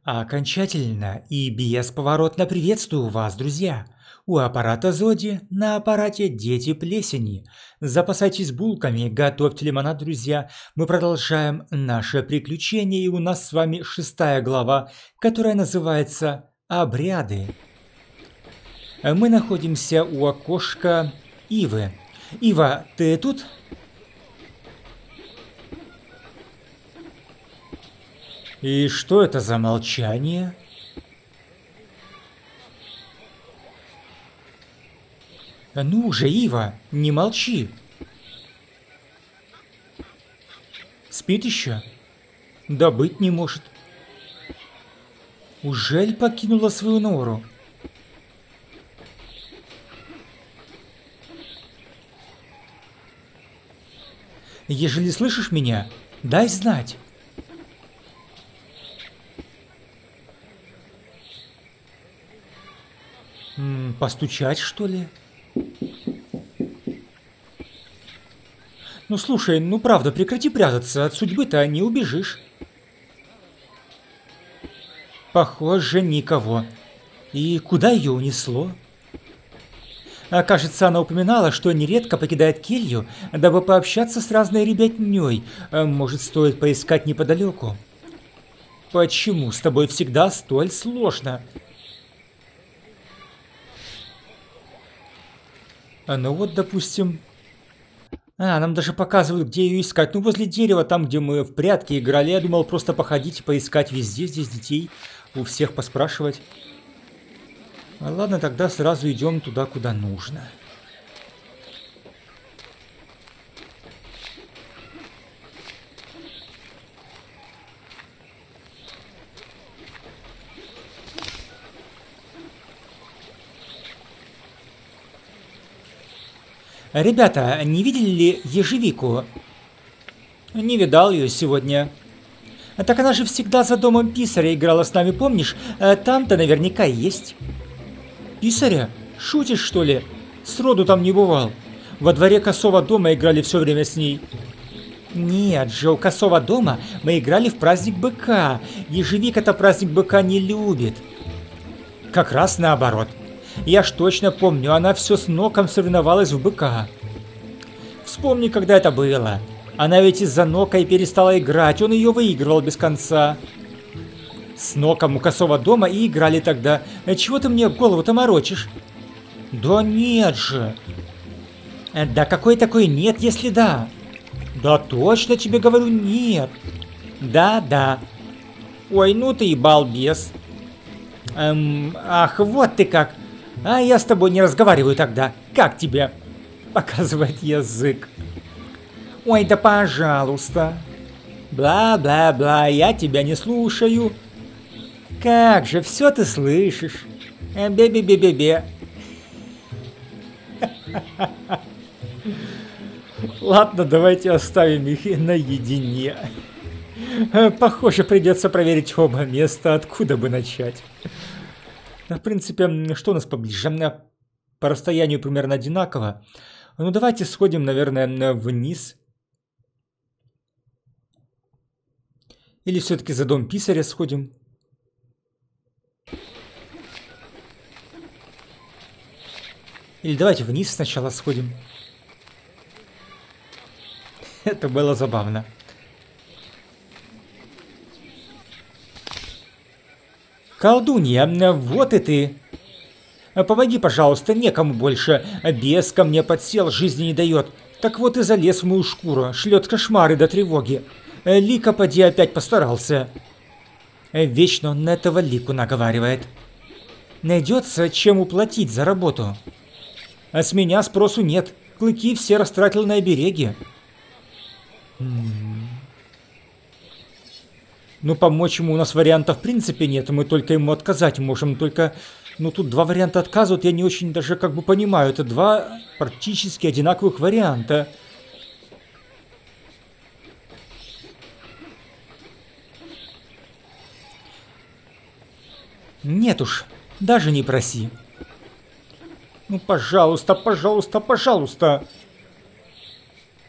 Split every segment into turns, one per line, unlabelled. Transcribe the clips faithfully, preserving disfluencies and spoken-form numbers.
Окончательно и бесповоротно приветствую вас, друзья! У аппарата Зоди, на аппарате Дети Плесени. Запасайтесь булками, готовьте лимонад, друзья. Мы продолжаем наше приключение, и у нас с вами шестая глава, которая называется «Обряды». Мы находимся у окошка Ивы. Ива, ты тут? И что это за молчание? Ну же, Ива, не молчи. Спит еще? Да быть не может. Ужель покинула свою нору? Ежели слышишь меня, дай знать. М, постучать, что ли? Ну слушай, ну правда, прекрати прятаться, от судьбы-то не убежишь. Похоже, никого. И куда ее унесло? А, кажется, она упоминала, что нередко покидает келью, дабы пообщаться с разной ребятней. А, может, стоит поискать неподалеку? Почему с тобой всегда столь сложно? А, ну вот, допустим... А, нам даже показывают, где ее искать. Ну, возле дерева, там, где мы в прятки играли. Я думал просто походить и поискать везде. Здесь детей. У всех поспрашивать. А, ладно, тогда сразу идем туда, куда нужно. Ребята, не видели ли ежевику? Не видал ее сегодня. Так она же всегда за домом писаря играла с нами, помнишь? Там-то наверняка есть. Писаря? Шутишь, что ли? Сроду там не бывал. Во дворе косого дома играли все время с ней. Нет же, у косого дома мы играли в праздник быка. Ежевика-то праздник быка не любит. Как раз наоборот. Я ж точно помню, она все с Ноком соревновалась в быка. Вспомни, когда это было. Она ведь из-за Нока и перестала играть, он ее выигрывал без конца. С Ноком у косого дома и играли тогда. Чего ты мне голову-то морочишь? Да нет же. Да какой такой нет, если да? Да точно тебе говорю, нет. Да-да. Ой, ну ты и балбес. Эм, ах, вот ты как. А я с тобой не разговариваю тогда. Как тебе? Показывает язык. Ой, да пожалуйста. Бла-бла-бла, я тебя не слушаю. Как же, все ты слышишь. Бе-бе-бе-бе-бе. Ладно, давайте оставим их наедине. Похоже, придется проверить оба места, откуда бы начать. В принципе, что у нас поближе? По расстоянию примерно одинаково. Ну, давайте сходим, наверное, вниз. Или все-таки за дом писаря сходим. Или давайте вниз сначала сходим. Это было забавно. Колдунья, вот и ты. Помоги, пожалуйста, некому больше. Бес ко мне подсел, жизни не дает. Так вот и залез в мою шкуру, шлет кошмары до тревоги. Лика поди опять постарался. Вечно он на этого Лику наговаривает. Найдется, чем уплатить за работу. А с меня спросу нет. Клыки все растратил на обереге. Ну, помочь ему у нас вариантов в принципе нет, мы только ему отказать можем, только... Ну, тут два варианта отказывают, я не очень даже как бы понимаю, это два практически одинаковых варианта. Нет уж, даже не проси. Ну, пожалуйста, пожалуйста, пожалуйста.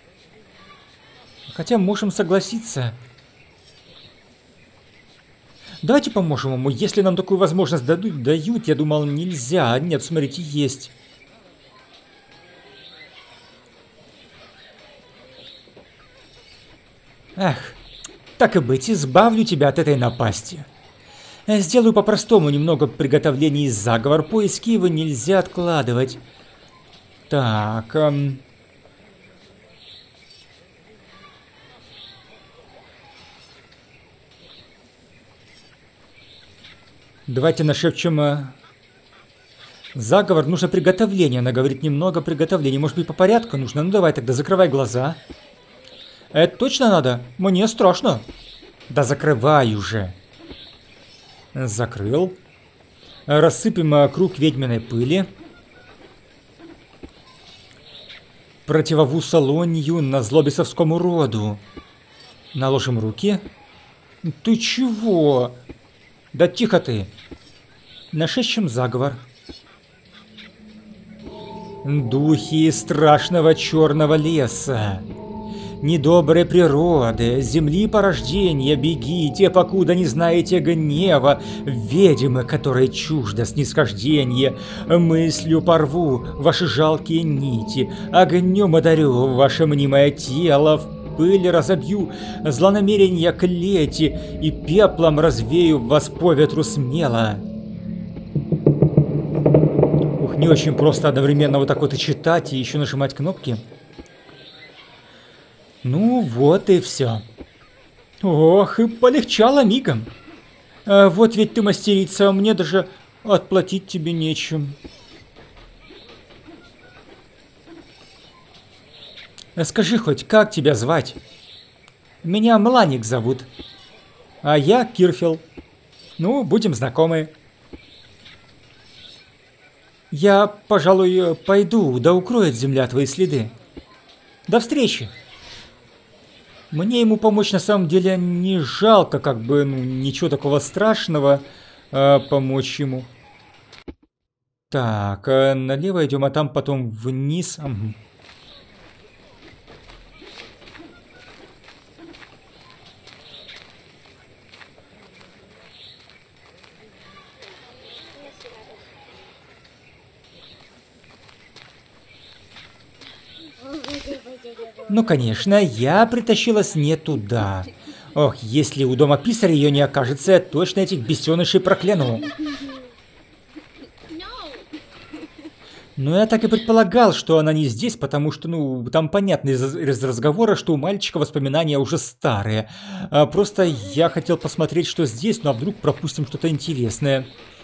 Хотя можем согласиться. Давайте поможем ему. Если нам такую возможность дадут, дают, я думал, нельзя. Нет, смотрите, есть. Эх, так и быть, избавлю тебя от этой напасти. Сделаю по-простому немного приготовлений из заговор. Поиски его нельзя откладывать. Так... Эм... Давайте нашепчем э, заговор. Нужно приготовление. Она говорит немного приготовления. Может быть, по порядку нужно? Ну давай тогда закрывай глаза. Это точно надо? Мне страшно. Да закрывай уже. Закрыл. Рассыпем э, круг ведьминой пыли. Противову салонью на злобисовскому роду. Наложим руки. Ты чего? Да тихо ты. Нашепчем заговор. Духи страшного черного леса, недоброй природы, земли порождения, бегите, покуда не знаете гнева, ведьмы, которые чуждо снисхождение, мыслью порву ваши жалкие нити, огнем одарю ваше мнимое тело, в пыль разобью, злонамерения клети и пеплом развею вас по ветру смело. Ух, не очень просто одновременно вот так вот и читать, и еще нажимать кнопки. Ну вот и все. Ох, и полегчало мигом. А вот ведь ты мастерица, мне даже отплатить тебе нечем. Скажи хоть, как тебя звать? Меня Мланик зовут. А я Кирфел. Ну, будем знакомы. Я, пожалуй, пойду, да укроет земля твои следы. До встречи. Мне ему помочь на самом деле не жалко, как бы, ну, ничего такого страшного э, помочь ему. Так, э, налево идем, а там потом вниз. Угу. Ну, конечно, я притащилась не туда. Ох, если у дома писаря ее не окажется, я точно этих бесенышей прокляну. Ну, я так и предполагал, что она не здесь, потому что, ну, там понятно из, из разговора, что у мальчика воспоминания уже старые. А, просто я хотел посмотреть, что здесь, ну а вдруг пропустим что-то интересное.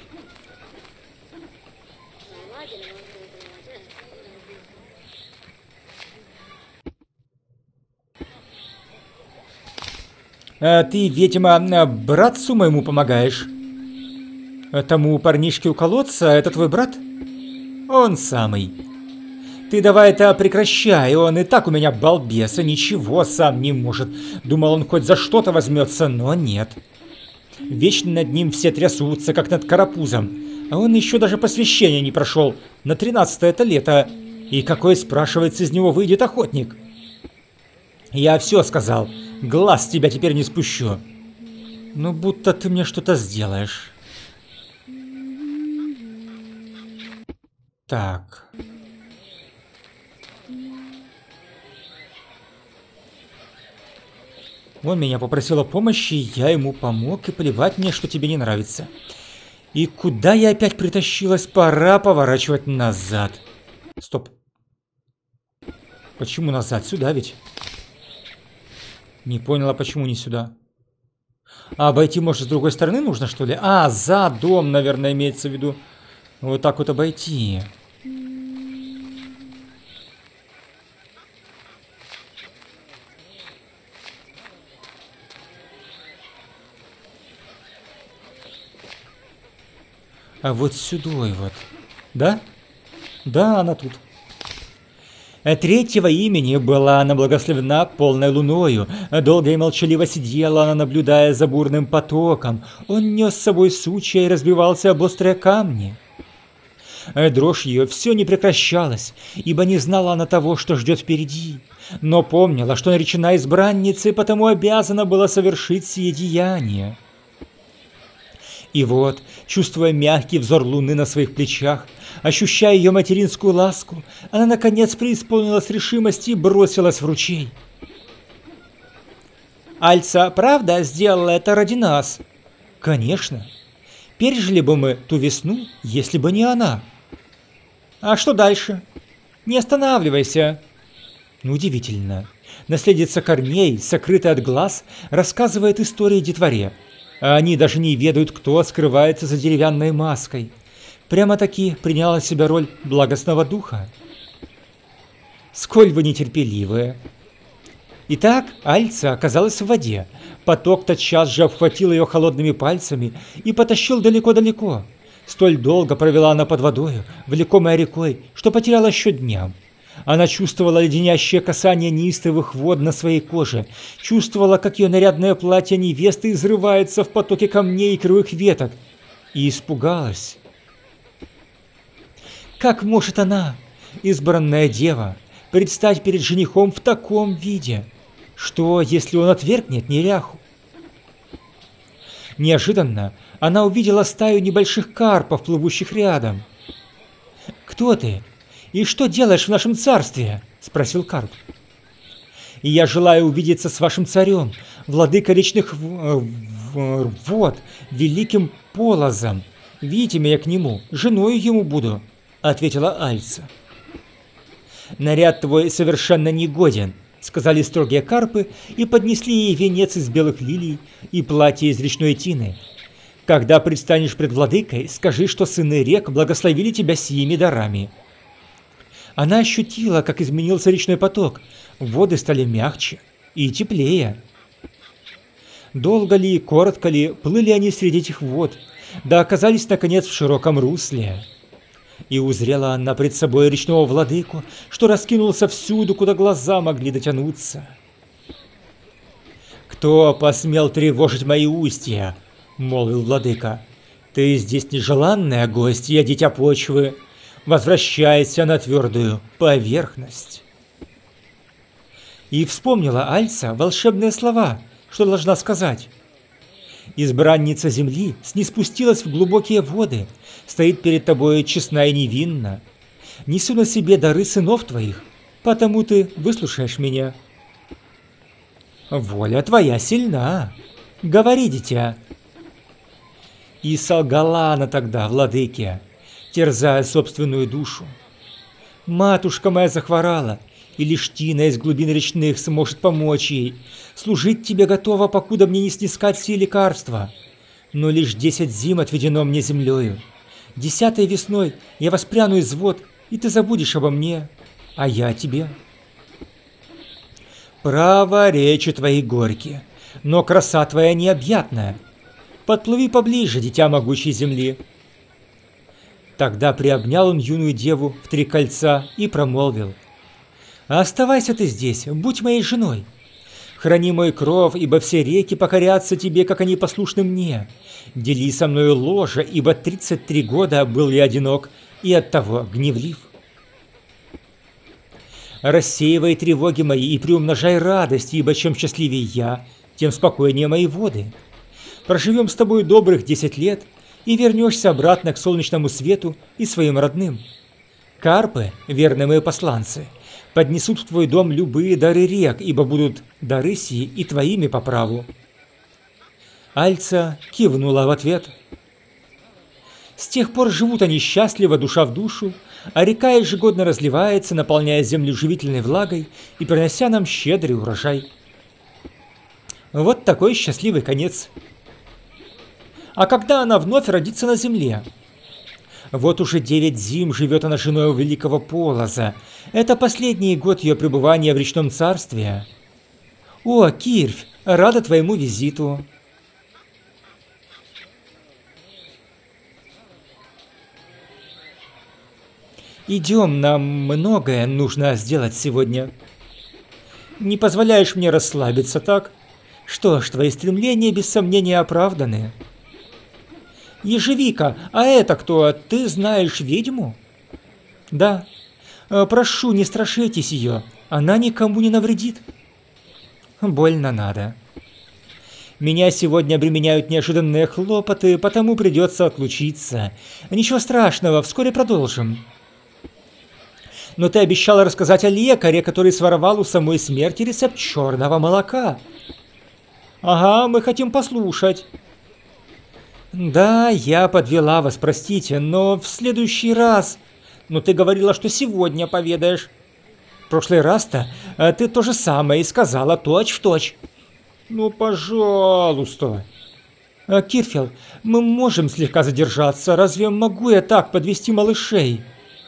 А ты, ведьма, братцу моему помогаешь? Тому парнишке у колодца, это твой брат? Он самый. Ты давай это прекращай, он и так у меня балбес, и ничего сам не может. Думал, он хоть за что-то возьмется, но нет. Вечно над ним все трясутся, как над карапузом. А он еще даже посвящения не прошел. На тринадцатое это лето. И какой, спрашивается, из него выйдет охотник? Я все сказал. Глаз с тебя теперь не спущу. Ну, будто ты мне что-то сделаешь. Так. Он меня попросил о помощи, я ему помог, и плевать мне, что тебе не нравится. И куда я опять притащилась? Пора поворачивать назад. Стоп. Почему назад? Сюда ведь? Не поняла, почему не сюда. А обойти, может, с другой стороны нужно, что ли? А, за дом, наверное, имеется в виду. Вот так вот обойти. А вот сюда и вот. Да? Да, она тут. Третьего имени была она благословена полной луною. Долго и молчаливо сидела она, наблюдая за бурным потоком. Он нес с собой сучья и разбивался об острые камни. Дрожь ее все не прекращалась, ибо не знала она того, что ждет впереди. Но помнила, что наречена избранницей, потому обязана была совершить сие деяние. И вот, чувствуя мягкий взор луны на своих плечах, ощущая ее материнскую ласку, она наконец преисполнилась решимости и бросилась в ручей. «Альца, правда, сделала это ради нас?» «Конечно. Пережили бы мы ту весну, если бы не она». «А что дальше?» «Не останавливайся». Ну, удивительно. Наследница корней, сокрытая от глаз, рассказывает истории детворе. А они даже не ведают, кто скрывается за деревянной маской. Прямо-таки приняла на себя роль благостного духа. Сколь вы нетерпеливые. Итак, Альца оказалась в воде. Поток тотчас же обхватил ее холодными пальцами и потащил далеко-далеко. Столь долго провела она под водою, влекомая рекой, что потеряла счет дням. Она чувствовала леденящее касание неистовых вод на своей коже, чувствовала, как ее нарядное платье невесты изрывается в потоке камней и кривых веток, и испугалась. Как может она, избранная дева, предстать перед женихом в таком виде? Что, если он отвергнет неряху? Неожиданно она увидела стаю небольших карпов, плывущих рядом. «Кто ты? И что делаешь в нашем царстве?» – спросил карп. «И я желаю увидеться с вашим царем, владыкой речных вод, великим Полозом. Видите меня к нему, женою ему буду», – ответила Альца. «Наряд твой совершенно негоден», — сказали строгие карпы и поднесли ей венец из белых лилий и платье из речной тины. «Когда предстанешь пред владыкой, скажи, что сыны рек благословили тебя сими дарами». Она ощутила, как изменился речной поток, воды стали мягче и теплее. Долго ли, коротко ли, плыли они среди этих вод, да оказались, наконец, в широком русле. И узрела она пред собой речного владыку, что раскинулся всюду, куда глаза могли дотянуться. «Кто посмел тревожить мои устья?» — молвил владыка. «Ты здесь нежеланная гостья, дитя почвы. Возвращайся на твердую поверхность». И вспомнила Альца волшебные слова, что должна сказать. «Избранница земли снеспустилась в глубокие воды, стоит перед тобой честна и невинна. Несу на себе дары сынов твоих, потому ты выслушаешь меня». «Воля твоя сильна. Говори, дитя». И солгала она тогда владыке, терзая собственную душу. «Матушка моя захворала, и лишь Тина из глубин речных сможет помочь ей. Служить тебе готова, покуда мне не снискать все лекарства. Но лишь десять зим отведено мне землею. Десятой весной я воспряну из вод, и ты забудешь обо мне, а я о тебе». «Право, речи твои горькие, но краса твоя необъятная. Подплыви поближе, дитя могучей земли». Тогда приобнял он юную деву в три кольца и промолвил: «Оставайся ты здесь, будь моей женой. Храни мой кров, ибо все реки покорятся тебе, как они послушны мне. Дели со мною ложе, ибо тридцать три года был я одинок и оттого гневлив. Рассеивай тревоги мои и приумножай радость, ибо чем счастливее я, тем спокойнее мои воды. Проживем с тобой добрых десять лет, и вернешься обратно к солнечному свету и своим родным. Карпы, верные мои посланцы, поднесут в твой дом любые дары рек, ибо будут дары сии и твоими по праву». Альца кивнула в ответ. С тех пор живут они счастливо душа в душу, а река ежегодно разливается, наполняя землю живительной влагой и принося нам щедрый урожай. Вот такой счастливый конец. А когда она вновь родится на земле? Вот уже девять зим живет она женой у великого Полоза. Это последний год ее пребывания в речном царстве. О, Кирвь, рада твоему визиту. Идем, нам многое нужно сделать сегодня. Не позволяешь мне расслабиться, так? Что ж, твои стремления без сомнения оправданы. Ежевика, а это кто? Ты знаешь ведьму? Да. Прошу, не страшитесь ее, она никому не навредит. Больно надо. Меня сегодня обременяют неожиданные хлопоты, потому придется отлучиться. Ничего страшного, вскоре продолжим. Но ты обещала рассказать о лекаре, который своровал у самой смерти рецепт черного молока. Ага, мы хотим послушать. Да, я подвела вас, простите, но в следующий раз... Ну, ты говорила, что сегодня поведаешь. В прошлый раз-то ты то же самое и сказала, точь-в-точь. Ну, пожалуйста. Кирфел, мы можем слегка задержаться. Разве могу я так подвести малышей?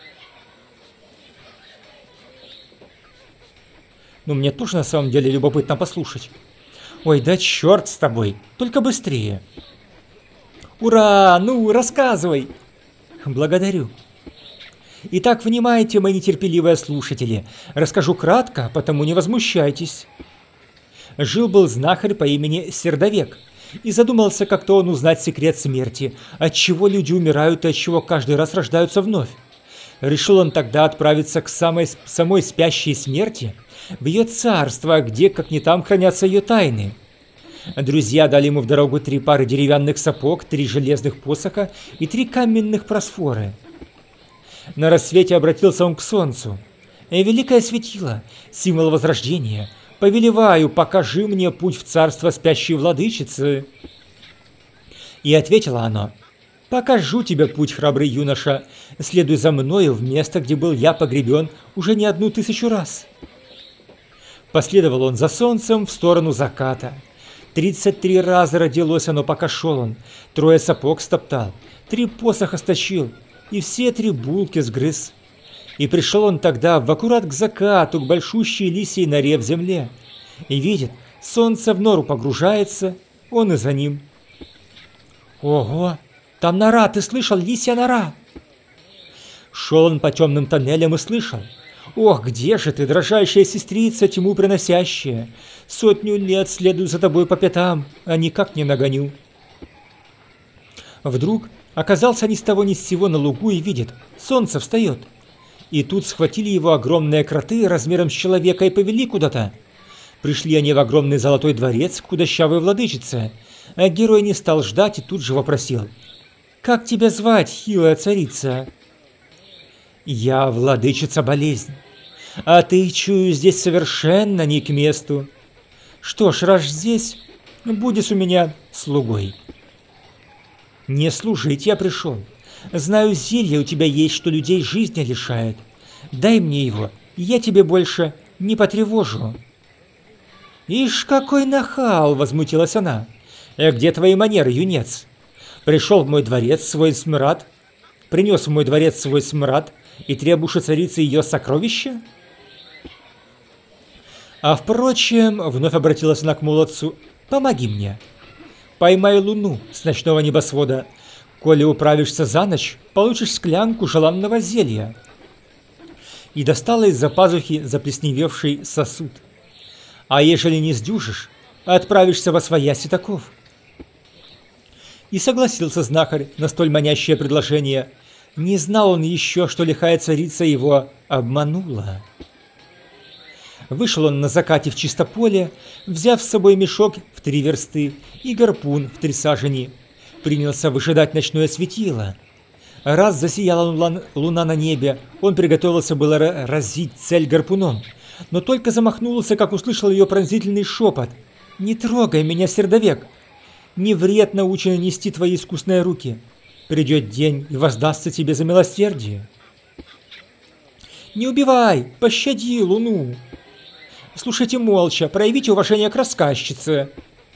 Ну, мне тоже на самом деле любопытно послушать. Ой, да черт с тобой. Только быстрее. Ура! Ну, рассказывай. Благодарю. Итак, внимайте, мои нетерпеливые слушатели. Расскажу кратко, потому не возмущайтесь. Жил-был знахарь по имени Сердовек, и задумался как-то он узнать секрет смерти, от чего люди умирают и от чего каждый раз рождаются вновь. Решил он тогда отправиться к самой, самой спящей смерти, в ее царство, где, как ни там, хранятся ее тайны. Друзья дали ему в дорогу три пары деревянных сапог, три железных посоха и три каменных просфоры. На рассвете обратился он к солнцу. «Великое светило, символ возрождения, повелеваю, покажи мне путь в царство спящей владычицы». И ответило оно: «Покажу тебе путь, храбрый юноша, следуй за мною в место, где был я погребен уже не одну тысячу раз». Последовал он за солнцем в сторону заката. Тридцать три раза родилось оно, пока шел он, трое сапог стоптал, три посоха стащил, и все три булки сгрыз. И пришел он тогда в аккурат к закату, к большущей лисьей норе в земле. И видит, солнце в нору погружается, он и за ним. Ого, там нора, ты слышал, лисья нора? Шел он по темным тоннелям и слышал: ох, где же ты, дрожащая сестрица, тьму приносящая? Сотню лет следую за тобой по пятам, а никак не нагоню. Вдруг оказался ни с того ни с сего на лугу и видит, солнце встает. И тут схватили его огромные кроты размером с человека и повели куда-то. Пришли они в огромный золотой дворец к худощавой владычице, а герой не стал ждать и тут же вопросил: «Как тебя звать, хилая царица?» «Я владычица болезнь, а ты, чую, здесь совершенно не к месту. Что ж, раз здесь, будешь у меня слугой». «Не служить я пришел. Знаю, зелье у тебя есть, что людей жизни лишает. Дай мне его, и я тебе больше не потревожу». «Ишь, какой нахал!» — возмутилась она. «Э, где твои манеры, юнец? Пришел в мой дворец свой смрад, принес в мой дворец свой смрад, и требуешь у царицы ее сокровища?» «А впрочем, — вновь обратилась она к молодцу, — помоги мне. Поймай луну с ночного небосвода. Коли управишься за ночь, получишь склянку желанного зелья». И достала из-за пазухи заплесневевший сосуд. «А ежели не сдюжишь, отправишься во свояси таков». И согласился знахарь на столь манящее предложение. Не знал он еще, что лихая царица его обманула. Вышел он на закате в чистополе, взяв с собой мешок в три версты и гарпун в три сажени. Принялся выжидать ночное светило. Раз засияла луна на небе, он приготовился было разить цель гарпуном, но только замахнулся, как услышал ее пронзительный шепот: «Не трогай меня, Сердовек! Не вред научены нести твои искусные руки. Придет день, и воздастся тебе за милосердие. Не убивай, пощади луну. Слушайте молча, проявите уважение к рассказчице».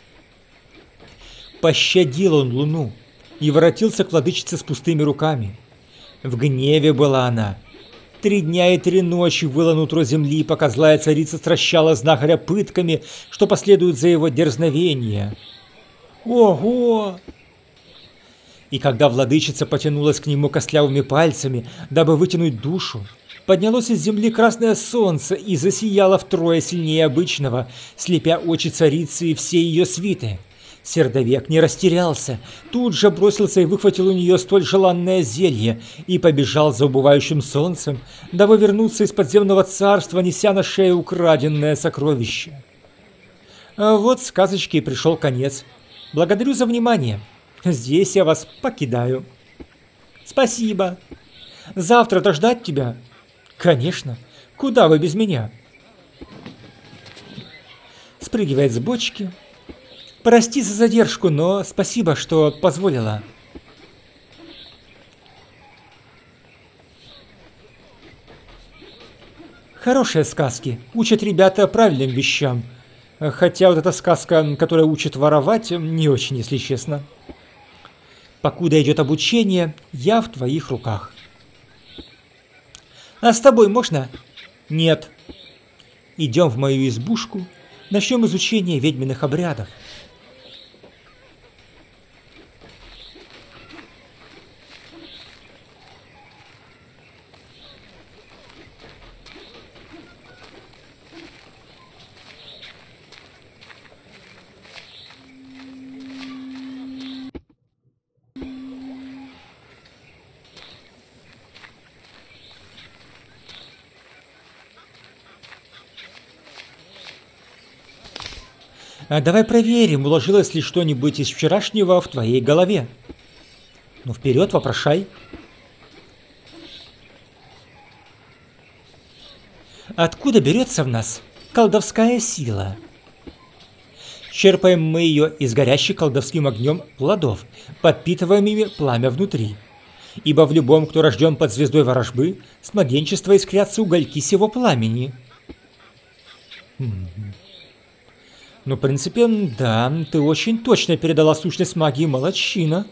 Пощадил он луну и воротился к владычице с пустыми руками. В гневе была она. Три дня и три ночи выла нутро земли, пока злая царица стращала знахаря пытками, что последует за его дерзновение. Ого! И когда владычица потянулась к нему костлявыми пальцами, дабы вытянуть душу, поднялось из земли красное солнце и засияло втрое сильнее обычного, слепя очи царицы и все ее свиты. Сердовек не растерялся, тут же бросился и выхватил у нее столь желанное зелье и побежал за убывающим солнцем, дабы вернуться из подземного царства, неся на шее украденное сокровище. А вот сказочке и пришел конец. Благодарю за внимание. Здесь я вас покидаю. Спасибо. Завтра-то ждать тебя? Конечно. Куда вы без меня? Спрыгивает с бочки. Прости за задержку, но спасибо, что позволила. Хорошие сказки. Учат ребята правильным вещам. Хотя вот эта сказка, которая учит воровать, не очень, если честно. Покуда идет обучение, я в твоих руках. А с тобой можно? Нет. Идем в мою избушку, начнем изучение ведьминых обрядов. А давай проверим, уложилось ли что-нибудь из вчерашнего в твоей голове. Ну вперед, вопрошай. Откуда берется в нас колдовская сила? Черпаем мы ее из горящих колдовским огнем плодов, подпитываем ими пламя внутри. Ибо в любом, кто рожден под звездой ворожбы, с младенчества искрятся угольки сего пламени. Ну, в принципе, да, ты очень точно передала сущность магии, молодчина.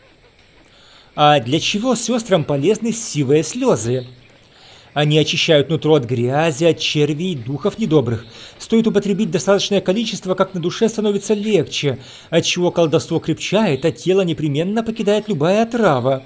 А для чего сестрам полезны сивые слезы? Они очищают нутро от грязи, от червей, духов недобрых. Стоит употребить достаточное количество, как на душе становится легче, отчего колдовство крепчает, а тело непременно покидает любая отрава.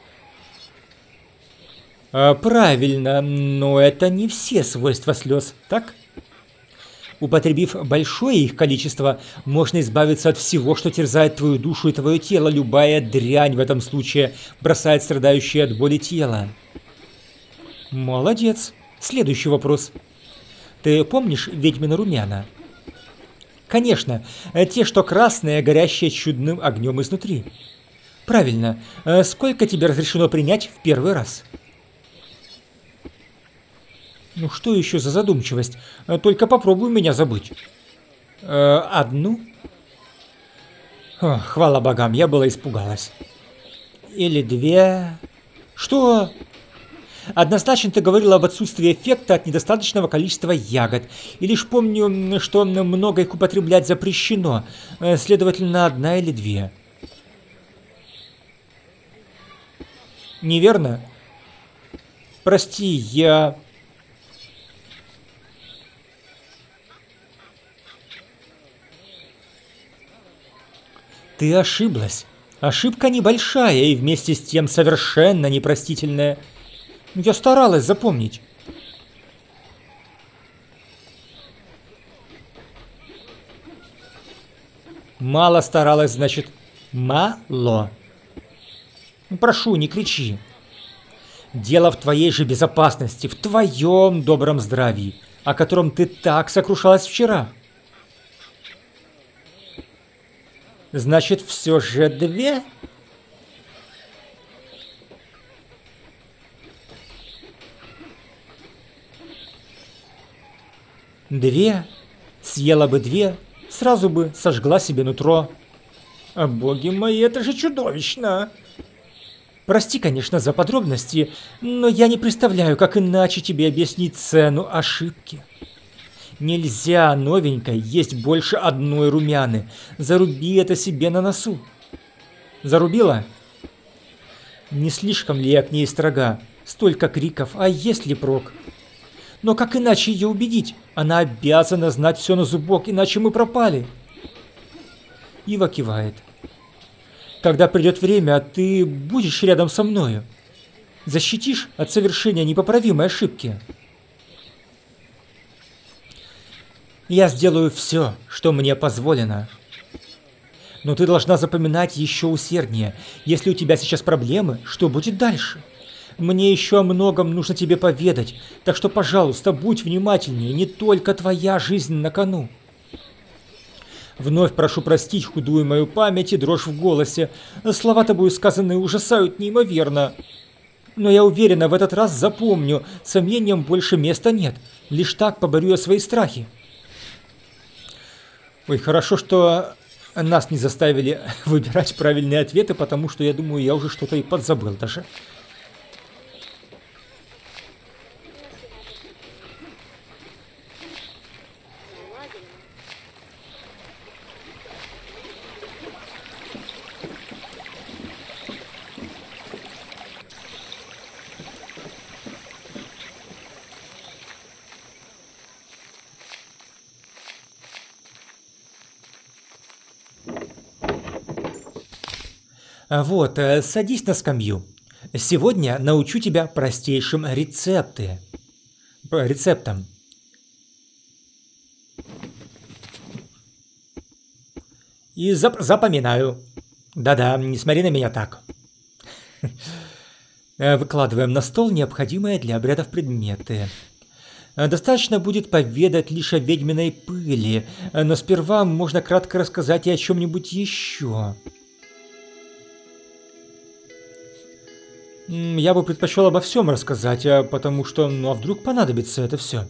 А, правильно, но это не все свойства слез, так? Употребив большое их количество, можно избавиться от всего, что терзает твою душу и твое тело. Любая дрянь в этом случае бросает страдающее от боли тело. Молодец. Следующий вопрос. Ты помнишь ведьмины румяна? Конечно, те, что красные, горящие чудным огнем изнутри. Правильно. Сколько тебе разрешено принять в первый раз? Ну что еще за задумчивость? Только попробуй меня забыть. Э, одну? О, хвала богам, я была испугалась. Или две? Что? Однозначно ты говорила об отсутствии эффекта от недостаточного количества ягод. И лишь помню, что много их употреблять запрещено. Следовательно, одна или две. Неверно? Прости, я... Ты ошиблась. Ошибка небольшая и вместе с тем совершенно непростительная. Я старалась запомнить. Мало старалась, значит, мало. Прошу, не кричи. Дело в твоей же безопасности, в твоем добром здравии, о котором ты так сокрушалась вчера. Значит, все же две? Две? Съела бы две, сразу бы сожгла себе нутро. А боги мои, это же чудовищно! Прости, конечно, за подробности, но я не представляю, как иначе тебе объяснить цену ошибки. Нельзя, новенькой, есть больше одной румяны. Заруби это себе на носу. Зарубила? Не слишком ли я к ней строга? Столько криков, а есть ли прок? Но как иначе ее убедить? Она обязана знать все на зубок, иначе мы пропали. Ива кивает. Когда придет время, ты будешь рядом со мною. Защитишь от совершения непоправимой ошибки. Я сделаю все, что мне позволено. Но ты должна запоминать еще усерднее. Если у тебя сейчас проблемы, что будет дальше? Мне еще о многом нужно тебе поведать, так что, пожалуйста, будь внимательнее, не только твоя жизнь на кону. Вновь прошу простить худую мою память и дрожь в голосе. Слова тобою сказанные ужасают неимоверно. Но я уверена, в этот раз запомню. Сомнениям больше места нет. Лишь так поборю я свои страхи. Ой, хорошо, что нас не заставили выбирать правильные ответы, потому что, я думаю, я уже что-то и подзабыл даже. Вот, садись на скамью. Сегодня научу тебя простейшим рецепты. рецептам. И зап запоминаю. Да-да, не смотри на меня так. Выкладываем на стол необходимые для обрядов предметы. Достаточно будет поведать лишь о ведьминой пыли, но сперва можно кратко рассказать и о чем-нибудь еще. Я бы предпочел обо всем рассказать, потому что, ну а вдруг понадобится это все.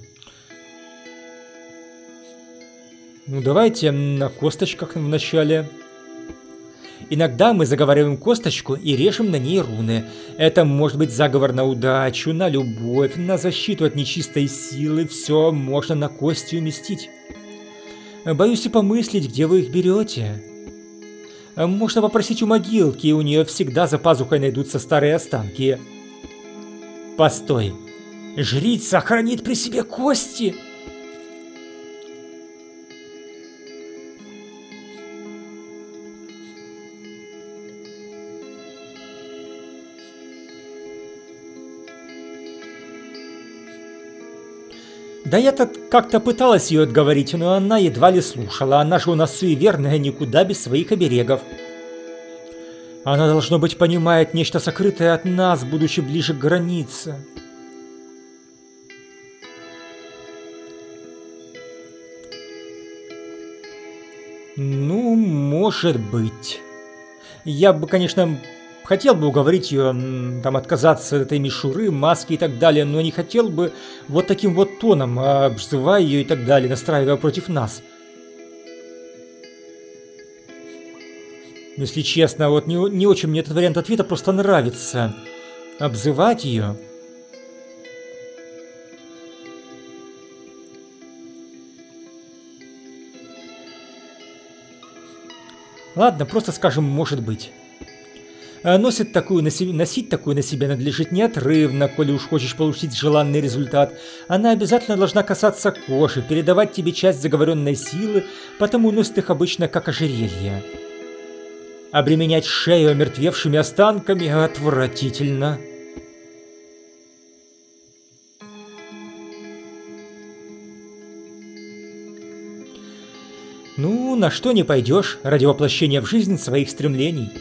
Ну давайте на косточках вначале. Иногда мы заговариваем косточку и режем на ней руны. Это может быть заговор на удачу, на любовь, на защиту от нечистой силы. Все можно на кости уместить. Боюсь и помыслить, где вы их берете. Можно попросить у могилки, у нее всегда за пазухой найдутся старые останки. Постой. Жрица хранит при себе кости? Да я-то как-то пыталась ее отговорить, но она едва ли слушала. Она же у нас суеверная, никуда без своих оберегов. Она, должно быть, понимает нечто сокрытое от нас, будучи ближе к границе. Ну, может быть. Я бы, конечно... Хотел бы уговорить ее там отказаться от этой мишуры, маски и так далее, но не хотел бы вот таким вот тоном, обзывая ее и так далее, настраивая против нас. Если честно, вот не, не очень мне этот вариант ответа просто нравится. Обзывать ее. Ладно, просто скажем, может быть. Носит такую на себе, носить такую на себе надлежит неотрывно, коли уж хочешь получить желанный результат. Она обязательно должна касаться кожи, передавать тебе часть заговоренной силы, потому носит их обычно как ожерелье. Обременять шею омертвевшими останками отвратительно. Ну, на что не пойдешь ради воплощения в жизнь своих стремлений.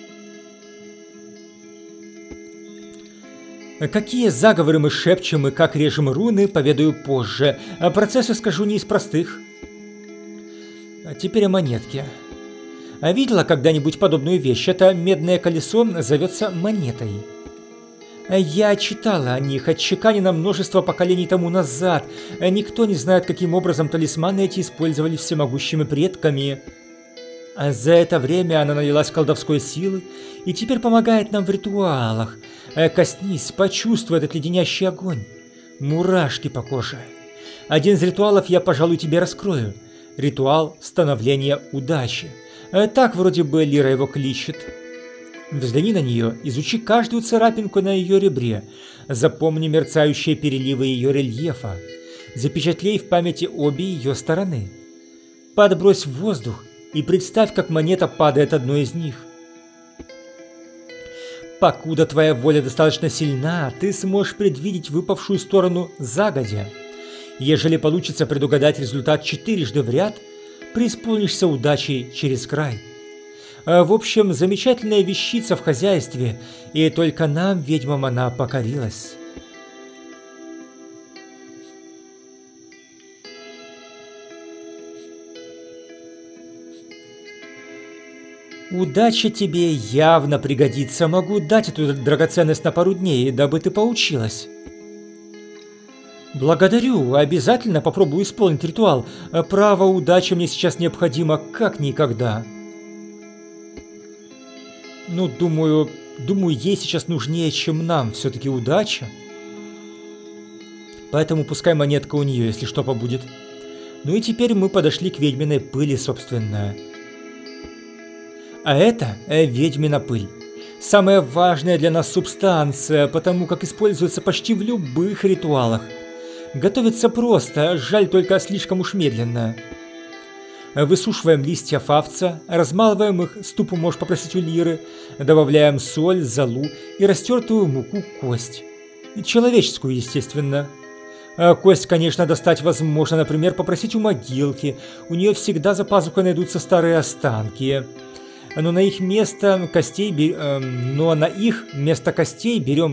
Какие заговоры мы шепчем и как режем руны, поведаю позже. А процессы скажу не из простых. А теперь о монетке. А видела когда-нибудь подобную вещь? Это медное колесо зовется монетой. Я читала о них, отчеканено множество поколений тому назад. Никто не знает, каким образом талисманы эти использовали всемогущими предками. А за это время она налилась колдовской силы и теперь помогает нам в ритуалах. Коснись, почувствуй этот леденящий огонь. Мурашки по коже. Один из ритуалов я, пожалуй, тебе раскрою. Ритуал становления удачи. Так вроде бы Лира его кличет. Взгляни на нее, изучи каждую царапинку на ее ребре. Запомни мерцающие переливы ее рельефа. Запечатлей в памяти обе ее стороны. Подбрось в воздух и представь, как монета падает одной из них. Покуда твоя воля достаточно сильна, ты сможешь предвидеть выпавшую сторону загодя. Ежели получится предугадать результат четырежды в ряд, преисполнишься удачей через край. В общем, замечательная вещица в хозяйстве, и только нам, ведьмам, она покорилась. Удача тебе явно пригодится. Могу дать эту драгоценность на пару дней, дабы ты поучилась. Благодарю, обязательно попробую исполнить ритуал. Право, удача мне сейчас необходима как никогда. Ну, думаю, думаю, ей сейчас нужнее, чем нам. Все-таки удача. Поэтому пускай монетка у нее, если что побудет. Ну и теперь мы подошли к ведьминой пыли, собственно. А это э, ведьмина пыль. Самая важная для нас субстанция, потому как используется почти в любых ритуалах. Готовится просто, жаль только слишком уж медленно. Высушиваем листья фавца, размалываем их, ступу можешь попросить у Лиры, добавляем соль, золу и растертую муку кость. Человеческую, естественно. Кость, конечно, достать возможно, например, попросить у могилки. У нее всегда за пазухой найдутся старые останки. Но на их место костей, э, но на их место костей берем...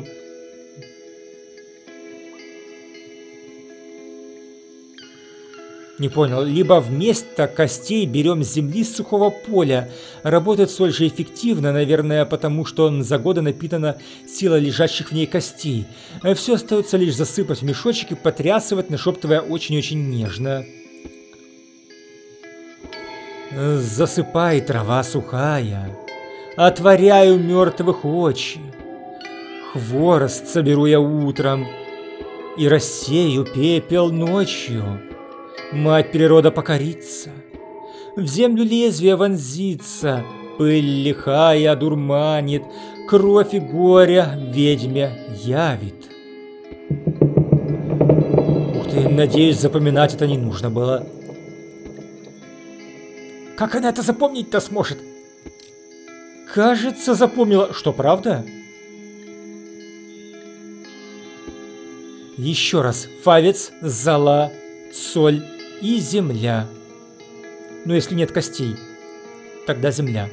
Не понял. Либо вместо костей берем с земли с сухого поля. Работает соль же эффективно, наверное, потому что за годы напитана сила лежащих в ней костей. Все остается лишь засыпать в мешочек и потрясывать, нашептывая очень-очень нежно. Засыпай, трава сухая, отворяю мертвых очи. Хворост соберу я утром и рассею пепел ночью. Мать природа покорится, в землю лезвие вонзится, пыль лихая одурманит, кровь и горе ведьме явит. Ух ты, надеюсь, запоминать это не нужно было. Как она это запомнить-то сможет? Кажется, запомнила. Что, правда? Еще раз. Фавец, зола, соль и земля. Но если нет костей, тогда земля.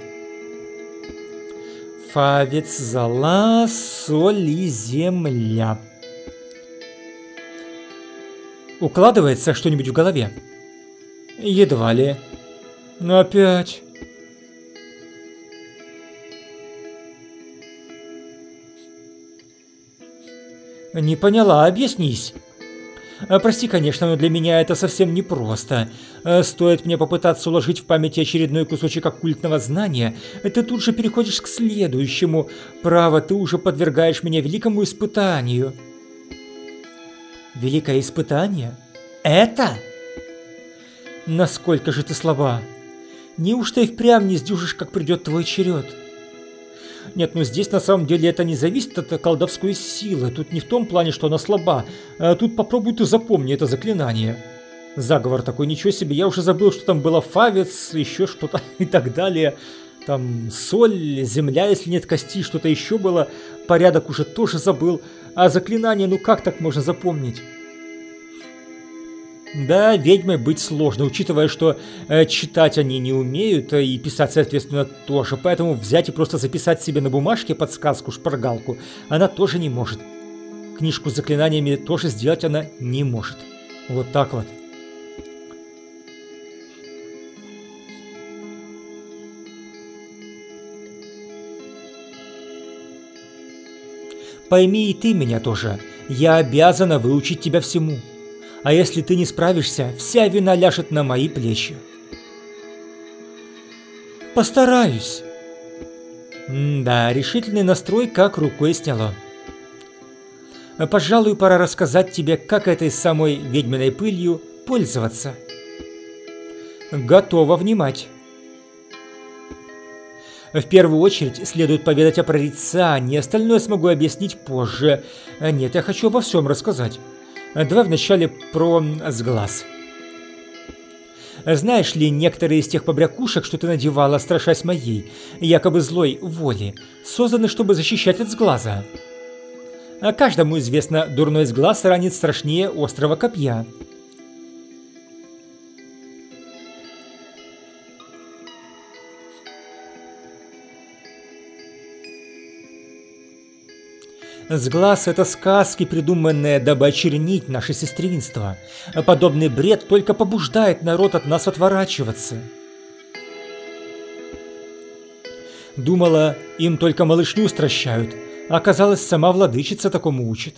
Фавец, зола, соль и земля. Укладывается что-нибудь в голове? Едва ли. Но опять... Не поняла, объяснись. Прости, конечно, но для меня это совсем непросто. Стоит мне попытаться уложить в памяти очередной кусочек оккультного знания, ты тут же переходишь к следующему. Право, ты уже подвергаешь меня великому испытанию. Великое испытание? Это? Насколько же ты слаба? Неужто и впрямь не сдюжишь, как придет твой черед? Нет, ну здесь на самом деле это не зависит от колдовской силы. Тут не в том плане, что она слаба. А тут попробуй ты запомни это заклинание. Заговор такой, ничего себе, я уже забыл, что там было фавец, еще что-то и так далее. Там соль, земля, если нет костей, что-то еще было. Порядок уже тоже забыл. А заклинание, ну как так можно запомнить? Да, ведьмой быть сложно, учитывая, что э, читать они не умеют, э, и писать, соответственно, тоже. Поэтому взять и просто записать себе на бумажке подсказку, шпаргалку, она тоже не может. Книжку с заклинаниями тоже сделать она не может. Вот так вот. Пойми и ты меня тоже. Я обязана выучить тебя всему. А если ты не справишься, вся вина ляжет на мои плечи. Постараюсь. М-да, решительный настрой как рукой сняло. Пожалуй, пора рассказать тебе, как этой самой ведьминой пылью пользоваться. Готова внимать. В первую очередь следует поведать о прорицании, остальное смогу объяснить позже. Нет, я хочу обо всем рассказать. Давай вначале про сглаз. Знаешь ли, некоторые из тех побрякушек, что ты надевала, страшась моей, якобы злой воли, созданы, чтобы защищать от сглаза. Каждому известно, дурной сглаз ранит страшнее острого копья. Сглаз — это сказки, придуманные, дабы очернить наше сестринство. Подобный бред только побуждает народ от нас отворачиваться. Думала, им только малышню стращают, а оказалось, сама владычица такому учит.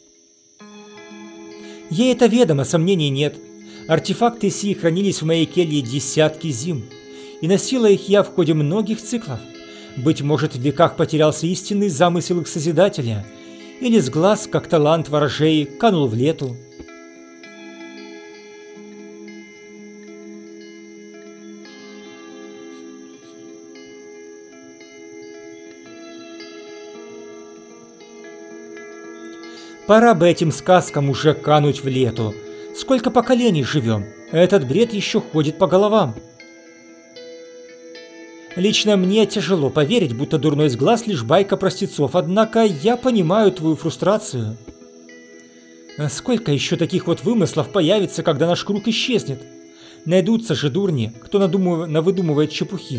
Ей это ведомо, сомнений нет. Артефакты сии хранились в моей келье десятки зим, и носила их я в ходе многих циклов. Быть может, в веках потерялся истинный замысел их Созидателя, или с глаз, как талант ворожей, канул в лету. Пора бы этим сказкам уже кануть в лету. Сколько поколений живем, этот бред еще ходит по головам. Лично мне тяжело поверить, будто дурной сглаз лишь байка простецов, однако я понимаю твою фрустрацию. Сколько еще таких вот вымыслов появится, когда наш круг исчезнет? Найдутся же дурни, кто надумыв... навыдумывает чепухи.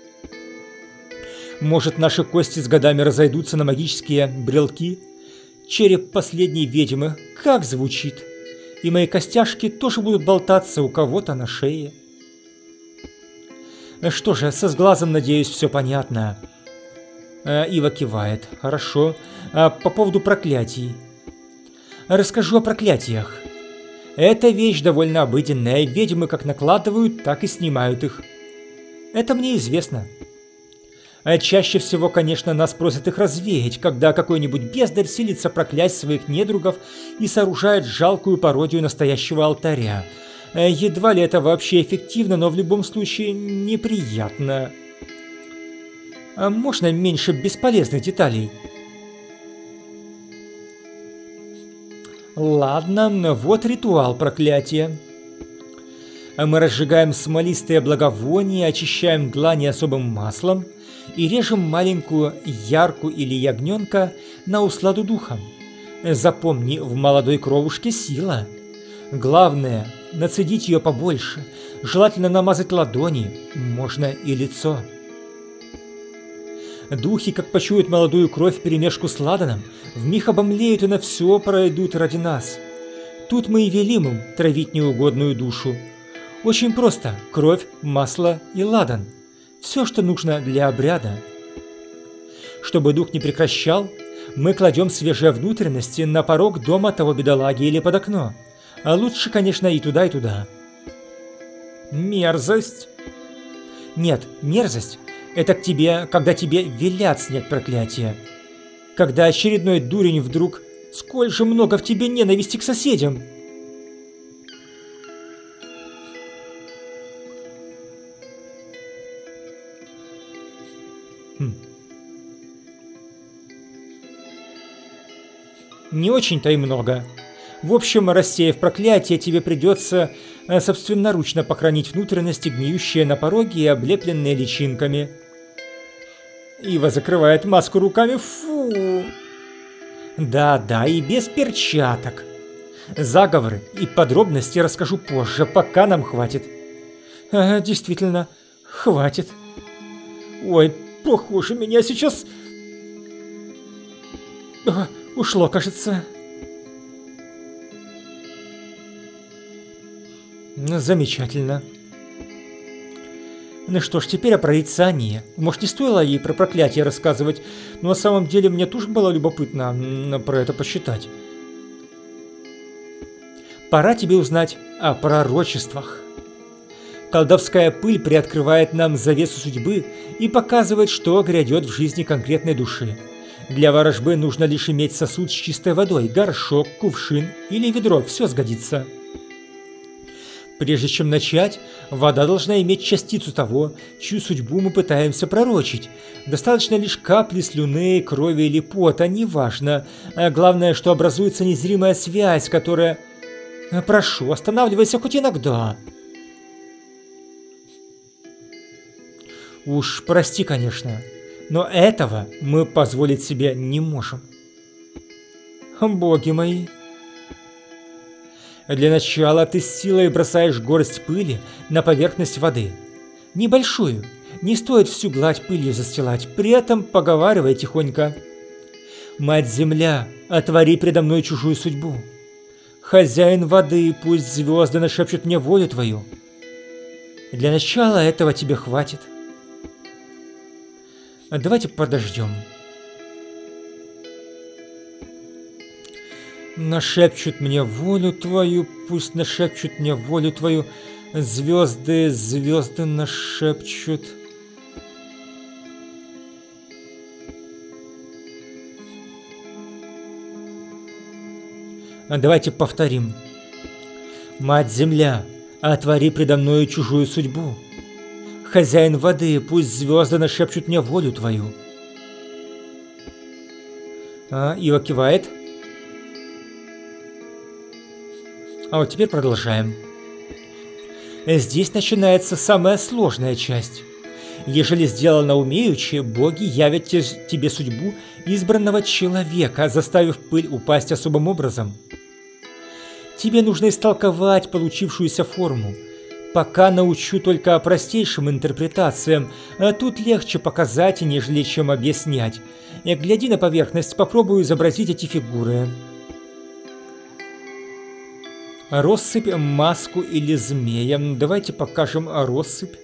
Может, наши кости с годами разойдутся на магические брелки? Череп последней ведьмы, как звучит. И мои костяшки тоже будут болтаться у кого-то на шее. Что же, со сглазом, надеюсь, все понятно. А, Ива кивает. Хорошо. А по поводу проклятий. Расскажу о проклятиях. Эта вещь довольно обыденная. Ведьмы как накладывают, так и снимают их. Это мне известно. А чаще всего, конечно, нас просят их развеять, когда какой-нибудь бездарь силится проклясть своих недругов и сооружает жалкую пародию настоящего алтаря. Едва ли это вообще эффективно, но в любом случае неприятно. А можно меньше бесполезных деталей? Ладно, вот ритуал проклятия. Мы разжигаем смолистое благовоние, очищаем длани особым маслом и режем маленькую ярку или ягненка на усладу духом. Запомни, в молодой кровушке сила. Главное – нацедить ее побольше, желательно намазать ладони, можно и лицо. Духи, как почуют молодую кровь вперемешку с ладаном, вмиг обомлеют и на все пройдут ради нас. Тут мы и велим им травить неугодную душу. Очень просто – кровь, масло и ладан. Все, что нужно для обряда. Чтобы дух не прекращал, мы кладем свежие внутренности на порог дома того бедолаги или под окно. А лучше, конечно, и туда, и туда. Мерзость. Нет, мерзость – это к тебе, когда тебе велят снять проклятие. Когда очередной дурень вдруг «Сколь же много в тебе ненависти к соседям!» Хм. Не очень-то и много. В общем, рассеяв проклятие, тебе придется э, собственноручно похоронить внутренности, гниющие на пороге и облепленные личинками. Ива закрывает маску руками. Фу! Да-да, и без перчаток. Заговоры и подробности расскажу позже, пока нам хватит. А, действительно, хватит. Ой, похоже, меня сейчас... А, ушло, кажется. Замечательно. Ну что ж, теперь о прорицании. Может, не стоило ей про проклятие рассказывать, но на самом деле мне тоже было любопытно про это посчитать. Пора тебе узнать о пророчествах. Колдовская пыль приоткрывает нам завесу судьбы и показывает, что грядет в жизни конкретной души. Для ворожбы нужно лишь иметь сосуд с чистой водой, горшок, кувшин или ведро, все сгодится. Прежде чем начать, вода должна иметь частицу того, чью судьбу мы пытаемся пророчить. Достаточно лишь капли слюны, крови или пота, неважно. Главное, что образуется незримая связь, которая... Прошу, останавливайся хоть иногда. Уж прости, конечно, но этого мы позволить себе не можем. Боги мои. Для начала ты с силой бросаешь горсть пыли на поверхность воды. Небольшую, не стоит всю гладь пылью застилать, при этом поговаривай тихонько. Мать-Земля, отвори предо мной чужую судьбу. Хозяин воды, пусть звезды нашепчут мне волю твою. Для начала этого тебе хватит. Давайте подождем. Нашепчут мне волю твою, пусть нашепчут мне волю твою. Звезды, звезды нашепчут. Давайте повторим. Мать-Земля, отвори предо мною чужую судьбу. Хозяин воды, пусть звезды нашепчут мне волю твою. А, Ива кивает. А вот теперь продолжаем. Здесь начинается самая сложная часть. Ежели сделано умеючи, боги явят тебе судьбу избранного человека, заставив пыль упасть особым образом. Тебе нужно истолковать получившуюся форму. Пока научу только простейшим интерпретациям, а тут легче показать, нежели чем объяснять. И, гляди на поверхность, попробую изобразить эти фигуры. Россыпь, маску или змея. Давайте покажем россыпь.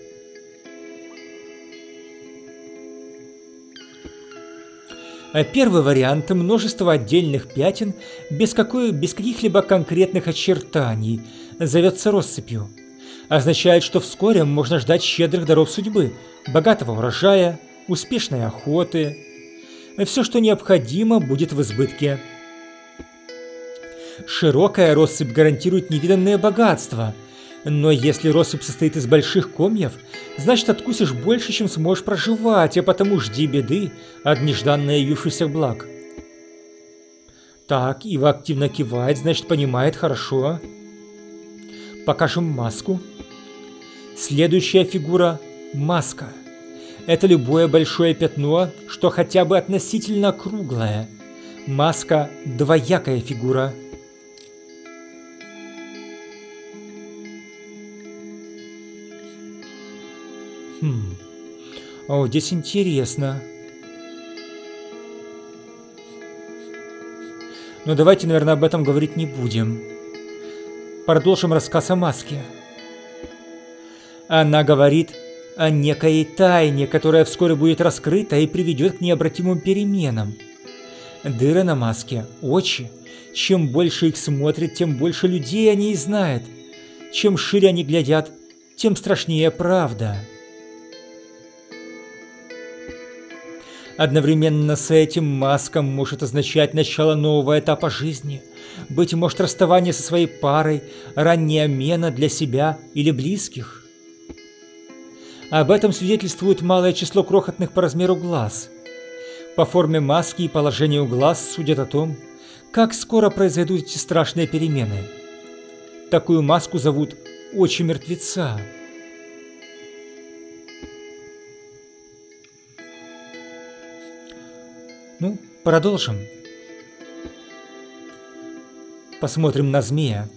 Первый вариант – множество отдельных пятен без, какой, без каких-либо конкретных очертаний. Зовется россыпью. Означает, что вскоре можно ждать щедрых даров судьбы, богатого урожая, успешной охоты. Все, что необходимо, будет в избытке. Широкая россыпь гарантирует невиданное богатство. Но если россыпь состоит из больших комьев, значит откусишь больше, чем сможешь проживать, а потому жди беды от нежданно явившихся благ. Так, Ива активно кивает, значит понимает хорошо. Покажем маску. Следующая фигура – маска. Это любое большое пятно, что хотя бы относительно круглое. Маска – двоякая фигура. Хм. О, здесь интересно. Но давайте, наверное, об этом говорить не будем. Продолжим рассказ о маске. Она говорит о некой тайне, которая вскоре будет раскрыта и приведет к необратимым переменам. Дыры на маске – очи. Чем больше их смотрит, тем больше людей они и знают. Чем шире они глядят, тем страшнее правда. Одновременно с этим маска может означать начало нового этапа жизни, быть может расставание со своей парой, ранняя мена для себя или близких. Об этом свидетельствует малое число крохотных по размеру глаз. По форме маски и положению глаз судят о том, как скоро произойдут эти страшные перемены. Такую маску зовут «очи мертвеца». Ну, продолжим. Посмотрим на змея.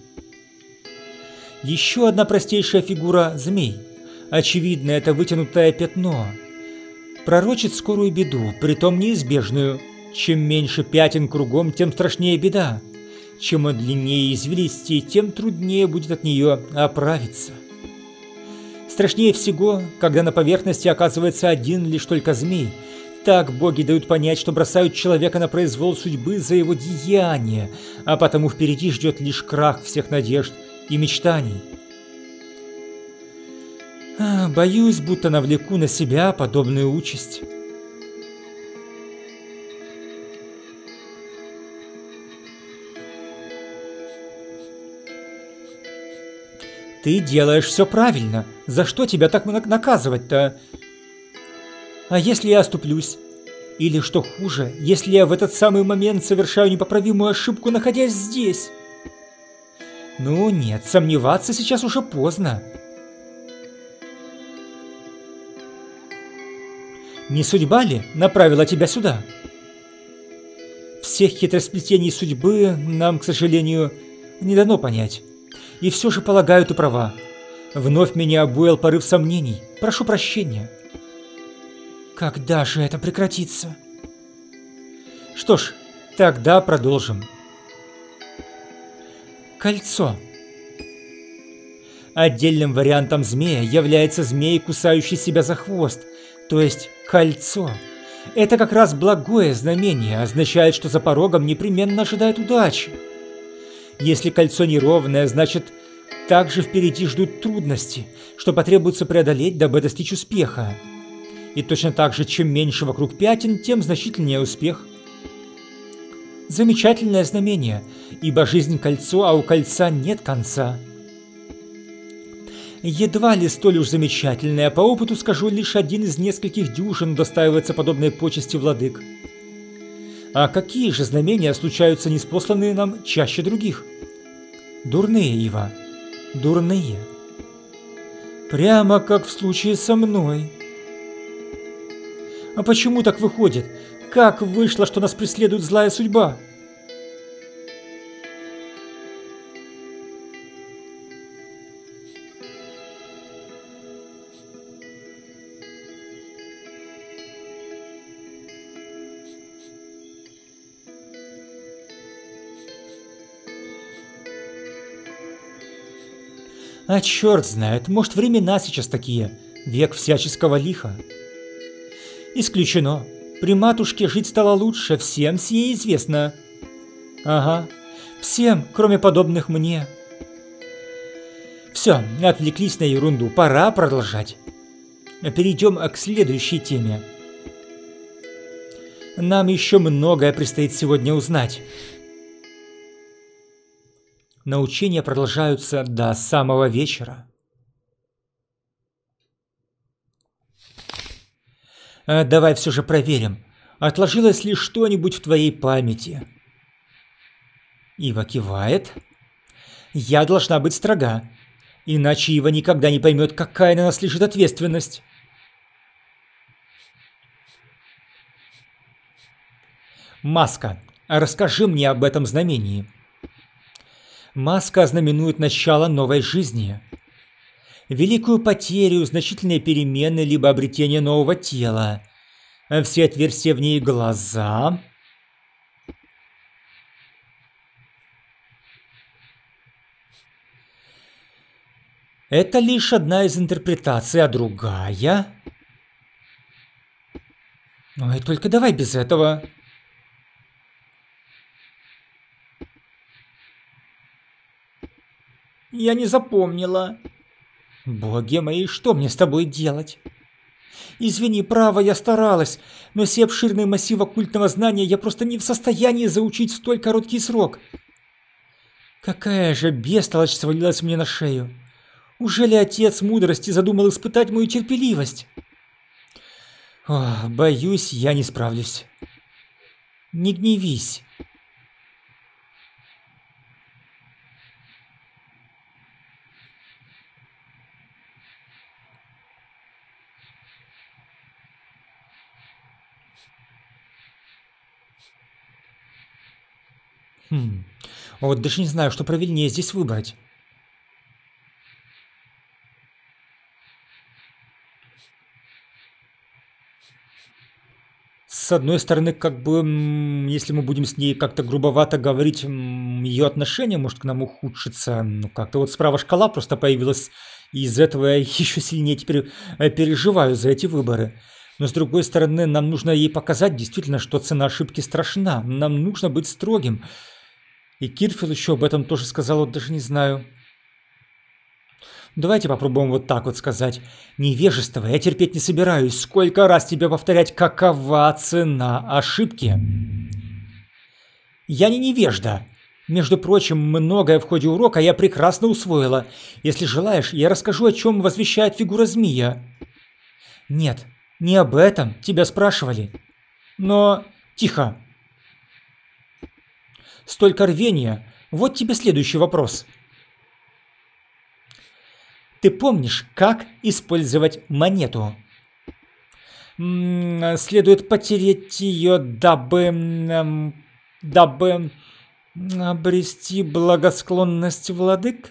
Еще одна простейшая фигура – змей. Очевидно, это вытянутое пятно. Пророчит скорую беду, притом неизбежную. Чем меньше пятен кругом, тем страшнее беда. Чем он длиннее извилистей, тем труднее будет от нее оправиться. Страшнее всего, когда на поверхности оказывается один лишь только змей. Так боги дают понять, что бросают человека на произвол судьбы за его деяния, а потому впереди ждет лишь крах всех надежд и мечтаний. А, боюсь, будто навлеку на себя подобную участь. Ты делаешь все правильно. За что тебя так наказывать-то? А если я оступлюсь? Или, что хуже, если я в этот самый момент совершаю непоправимую ошибку, находясь здесь? Ну нет, сомневаться сейчас уже поздно. Не судьба ли направила тебя сюда? Всех хитросплетений судьбы нам, к сожалению, не дано понять. И все же, полагаю, ты права. Вновь меня обуял порыв сомнений. Прошу прощения. Когда же это прекратится? Что ж, тогда продолжим. Кольцо. Отдельным вариантом змея является змей, кусающий себя за хвост, то есть кольцо. Это как раз благое знамение, означает, что за порогом непременно ожидает удачи. Если кольцо неровное, значит, также впереди ждут трудности, что потребуется преодолеть, дабы достичь успеха. И точно так же, чем меньше вокруг пятен, тем значительнее успех. Замечательное знамение, ибо жизнь кольцо, а у кольца нет конца. Едва ли столь уж замечательное, по опыту скажу, лишь один из нескольких дюжин удостаивается подобной почести владык. А какие же знамения случаются ниспосланные нам чаще других? Дурные, Ива, дурные. Прямо как в случае со мной. А почему так выходит? Как вышло, что нас преследует злая судьба? А черт знает, может, времена сейчас такие, век всяческого лиха. Исключено. При матушке жить стало лучше, всем сие известно. Ага, всем, кроме подобных мне. Все, отвлеклись на ерунду, пора продолжать. Перейдем к следующей теме. Нам еще многое предстоит сегодня узнать. Научения продолжаются до самого вечера. Давай все же проверим, отложилось ли что-нибудь в твоей памяти. Ива кивает. Я должна быть строга, иначе Ива никогда не поймет, какая на нас лежит ответственность. Маска, расскажи мне об этом знамении. Маска знаменует начало новой жизни. Великую потерю, значительные перемены, либо обретение нового тела. Все отверстия в ней глаза. Это лишь одна из интерпретаций, а другая... Ой, только давай без этого. Я не запомнила. Боги мои, что мне с тобой делать? Извини, право, я старалась, но все обширные массивы оккультного знания я просто не в состоянии заучить в столь короткий срок. Какая же бестолочь свалилась мне на шею. Уже ли отец мудрости задумал испытать мою терпеливость? Ох, боюсь, я не справлюсь. Не гневись. Хм, вот даже не знаю, что правильнее здесь выбрать. С одной стороны, как бы, если мы будем с ней как-то грубовато говорить, ее отношение может к нам ухудшиться. Ну, как-то вот справа шкала просто появилась, и из этого я еще сильнее теперь переживаю за эти выборы. Но с другой стороны, нам нужно ей показать действительно, что цена ошибки страшна. Нам нужно быть строгим. И Кирфил еще об этом тоже сказал, вот даже не знаю. Давайте попробуем вот так вот сказать. Невежество я терпеть не собираюсь. Сколько раз тебе повторять, какова цена ошибки? Я не невежда. Между прочим, многое в ходе урока я прекрасно усвоила. Если желаешь, я расскажу, о чем возвещает фигура змея. Нет, не об этом тебя спрашивали. Но... Тихо. Столько рвения. Вот тебе следующий вопрос. Ты помнишь, как использовать монету? М-м, следует потереть ее, дабы... М, дабы... обрести благосклонность владык?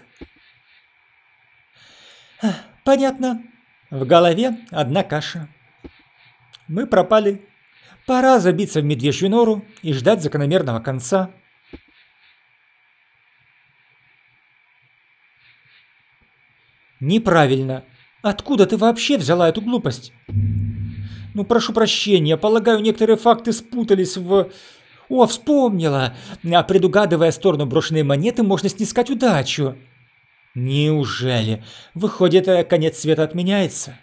Понятно. В голове одна каша. Мы пропали. Пора забиться в медвежью нору и ждать закономерного конца. Неправильно. Откуда ты вообще взяла эту глупость? Ну, прошу прощения, полагаю, некоторые факты спутались в... О, вспомнила! А предугадывая сторону брошенной монеты, можно снискать удачу. Неужели? Выходит, конец света отменяется?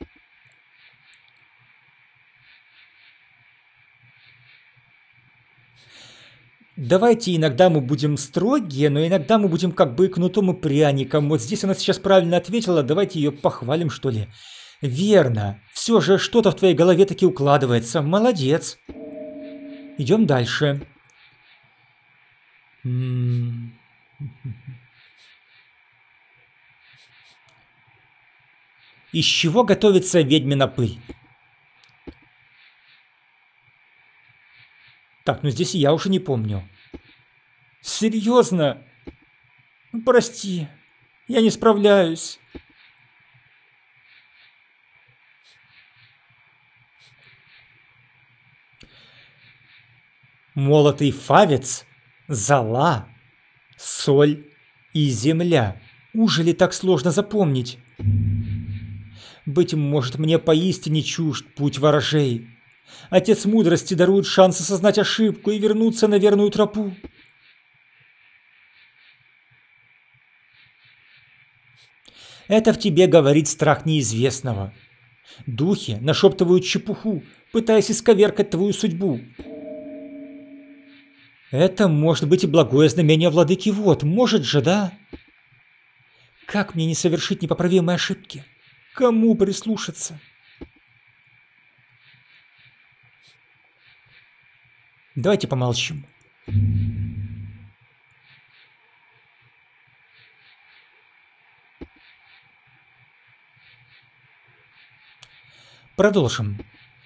Давайте иногда мы будем строгие, но иногда мы будем как бы кнутом и пряником. Вот здесь она сейчас правильно ответила, давайте ее похвалим, что ли. Верно. Все же что-то в твоей голове таки укладывается. Молодец. Идем дальше. М-м-м. Из чего готовится ведьмина пыль? Так, ну здесь я уже не помню. Серьезно? Прости, я не справляюсь. Молотый фавец, зола, соль и земля. Ужели так сложно запомнить? Быть может, мне поистине чужд путь ворожей. Отец мудрости дарует шанс осознать ошибку и вернуться на верную тропу. Это в тебе говорит страх неизвестного. Духи нашептывают чепуху, пытаясь исковеркать твою судьбу. Это может быть и благое знамение владыки вод, может же, да? Как мне не совершить непоправимой ошибки? Кому прислушаться? Давайте помолчим. Продолжим.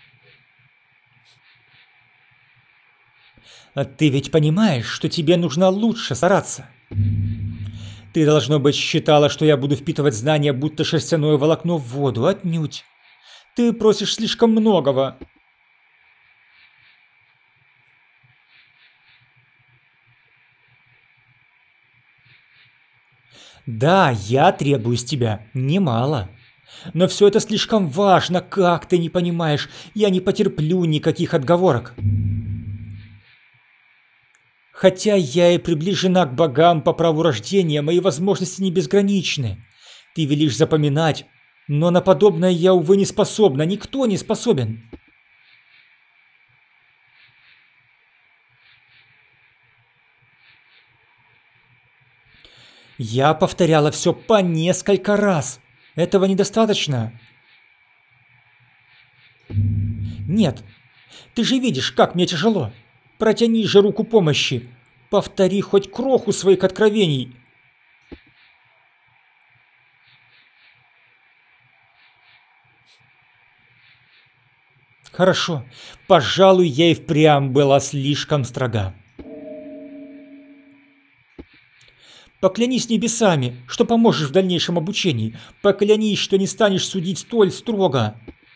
Ты ведь понимаешь, что тебе нужно лучше стараться. Ты, должно быть, считала, что я буду впитывать знания, будто шерстяное волокно в воду. Отнюдь. Ты просишь слишком многого. Да, я требую с тебя немало. Но все это слишком важно, как ты не понимаешь. Я не потерплю никаких отговорок. Хотя я и приближена к богам по праву рождения, мои возможности не безграничны. Ты велишь запоминать, но на подобное я, увы, не способна. Никто не способен. Я повторяла все по несколько раз. Этого недостаточно. Нет, ты же видишь, как мне тяжело. Протяни же руку помощи. Повтори хоть кроху своих откровений. Хорошо, пожалуй, я и впрямь была слишком строга. Поклянись небесами, что поможешь в дальнейшем обучении. Поклянись, что не станешь судить столь строго.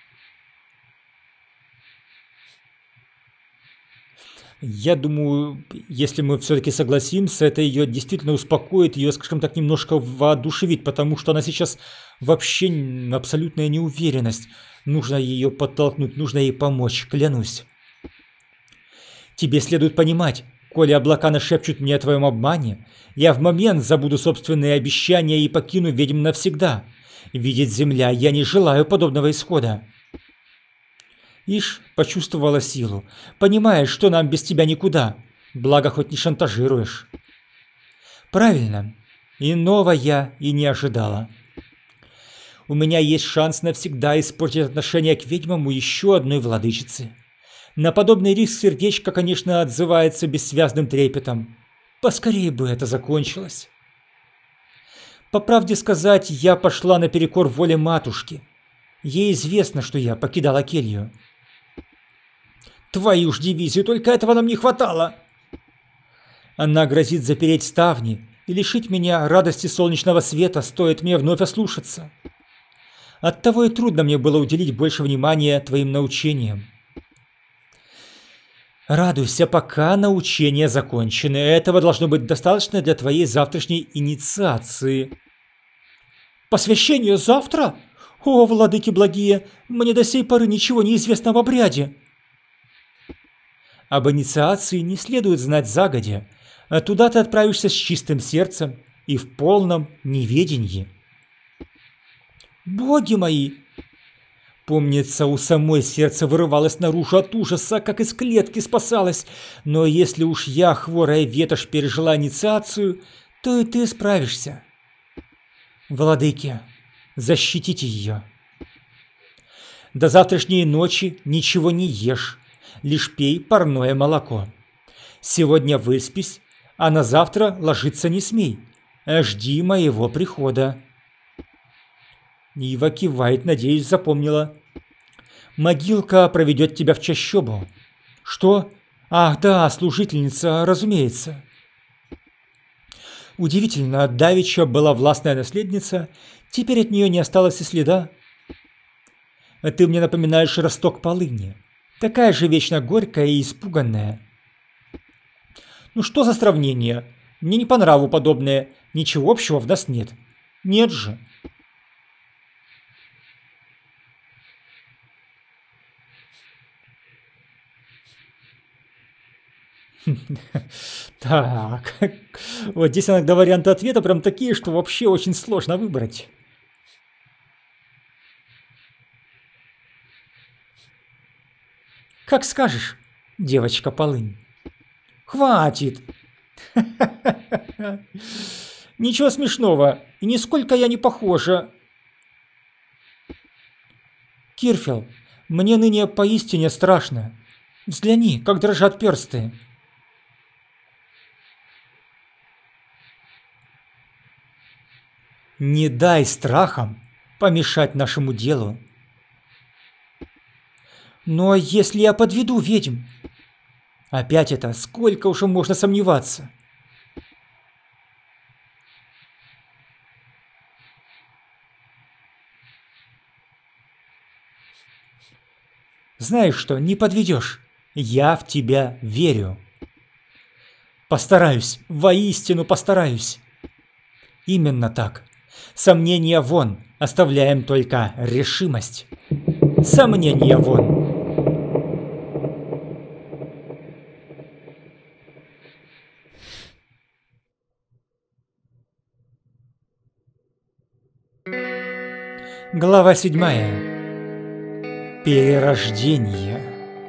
Я думаю, если мы все-таки согласимся, это ее действительно успокоит, ее, скажем так, немножко воодушевит, потому что она сейчас вообще абсолютная неуверенность. Нужно ее подтолкнуть, нужно ей помочь, клянусь. Тебе следует понимать, коли облака нашепчут мне о твоем обмане, я в момент забуду собственные обещания и покину ведьм навсегда. Видеть земля, я не желаю подобного исхода. Ишь, почувствовала силу. Понимаешь, что нам без тебя никуда. Благо, хоть не шантажируешь. Правильно. Иного я и не ожидала. У меня есть шанс навсегда испортить отношение к ведьмам у еще одной владычицы. На подобный риск сердечко, конечно, отзывается бессвязным трепетом. Поскорее бы это закончилось. По правде сказать, я пошла наперекор воле матушки. Ей известно, что я покидала келью. Твою ж дивизию, только этого нам не хватало. Она грозит запереть ставни и лишить меня радости солнечного света, стоит мне вновь ослушаться. Оттого и трудно мне было уделить больше внимания твоим научениям. Радуйся, пока научения закончены. Этого должно быть достаточно для твоей завтрашней инициации. Посвящение завтра? О, владыки благие, мне до сей поры ничего не известно об обряде. Об инициации не следует знать загодя. Туда ты отправишься с чистым сердцем и в полном неведении. Боги мои! Помнится, у самой сердце вырывалось наружу от ужаса, как из клетки спасалось. Но если уж я, хворая ветошь, пережила инициацию, то и ты справишься. Владыки, защитите ее. До завтрашней ночи ничего не ешь, лишь пей парное молоко. Сегодня выспись, а на завтра ложиться не смей. Жди моего прихода. Ива кивает, надеюсь, запомнила. Могилка проведет тебя в чащобу. Что? Ах, да, служительница, разумеется. Удивительно, давеча была властная наследница, теперь от нее не осталось и следа. Ты мне напоминаешь росток полыни, такая же вечно горькая и испуганная. Ну что за сравнение? Мне не по нраву подобное, ничего общего в нас нет. Нет же. Так, вот здесь иногда варианты ответа прям такие, что вообще очень сложно выбрать. Как скажешь, девочка полынь. Хватит. Ничего смешного, и нисколько я не похожа. Кирфел, мне ныне поистине страшно. Взгляни, как дрожат персты. Не дай страхам помешать нашему делу. Но если я подведу ведьм? Опять это, сколько уже можно сомневаться? Знаешь что, не подведешь. Я в тебя верю. Постараюсь, воистину постараюсь. Именно так. Сомнения вон, оставляем только решимость. Сомнения вон. Глава седьмая. Перерождение.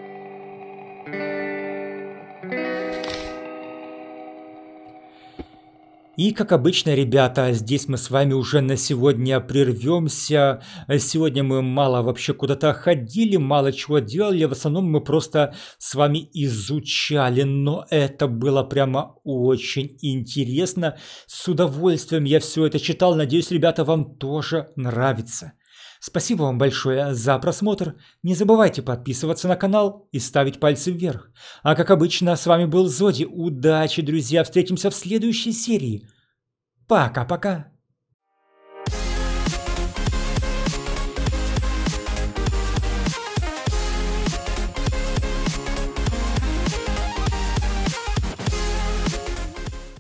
И, как обычно, ребята, здесь мы с вами уже на сегодня прервемся. Сегодня мы мало вообще куда-то ходили, мало чего делали. В основном мы просто с вами изучали. Но это было прямо очень интересно. С удовольствием я все это читал. Надеюсь, ребята, вам тоже нравится. Спасибо вам большое за просмотр. Не забывайте подписываться на канал и ставить пальцы вверх. А как обычно, с вами был Зоди. Удачи, друзья. Встретимся в следующей серии. Пока-пока.